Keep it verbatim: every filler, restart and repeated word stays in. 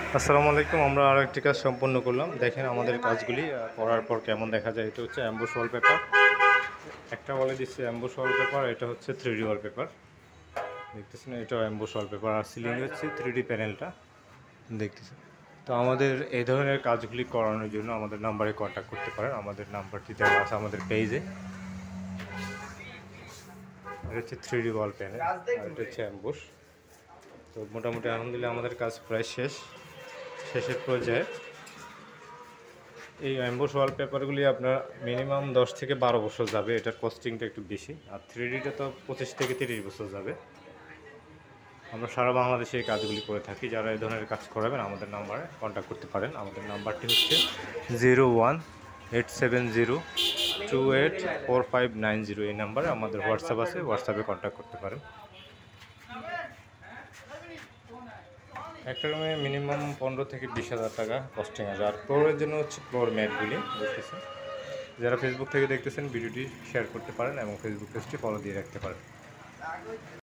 আসসালামু আলাইকুম। আমরা আরও একটি কাজ সম্পন্ন করলাম। দেখেন আমাদের কাজগুলি আহ, করার পর কেমন দেখা যায়। এটা হচ্ছে অ্যাম্বুশ ওয়ালপেপার, একটা বলে দিচ্ছে অ্যাম্বুশ ওয়ালপেপার, এটা হচ্ছে থ্রি ডি ওয়ালপেপার দেখতেছেন। এটাও অ্যাম্বুশ ওয়ালপেপার আর সিলিং হচ্ছে থ্রি ডি প্যানেলটা দেখতেছেন। তো আমাদের এই ধরনের কাজগুলি করানোর জন্য আমাদের নাম্বারে কন্ট্যাক্ট করতে পারেন। আমাদের নাম্বারটি দেওয়া আছে আমাদের পেজে। এটা হচ্ছে থ্রি ডি ওয়াল প্যানেল আর এটা হচ্ছে অ্যাম্বুশ। তো মোটামুটি আলহামদুলিল্লাহ আমাদের কাজ প্রায় শেষ শেষের পর্যায়ে। এই অ্যাম্বুশ ওয়ালপেপারগুলি আপনার মিনিমাম দশ থেকে বারো বছর যাবে, এটার কস্টিংটা একটু বেশি। আর থ্রি ডিটা তো পঁচিশ থেকে তিরিশ বছর যাবে। আমরা সারা বাংলাদেশে এই কাজগুলি করে থাকি। যারা এই ধরনের কাজ করাবেন আমাদের নাম্বারে কন্ট্যাক্ট করতে পারেন। আমাদের নাম্বারটি হচ্ছে zero one eight seven zero two eight four five nine zero. এই নাম্বারে আমাদের হোয়াটসঅ্যাপ আছে, হোয়াটসঅ্যাপে কন্ট্যাক্ট করতে পারেন। একটা রুমে মিনিমাম পনেরো থেকে বিশ হাজার টাকা কস্টিং আছে। আর ফ্লোরের জন্য হচ্ছে ফ্লোর ম্যাটগুলি দেখতেছেন। যারা ফেসবুক থেকে দেখতেছেন ভিডিওটি শেয়ার করতে পারেন এবং ফেসবুক পেজটি ফলো দিয়ে রাখতে পারেন।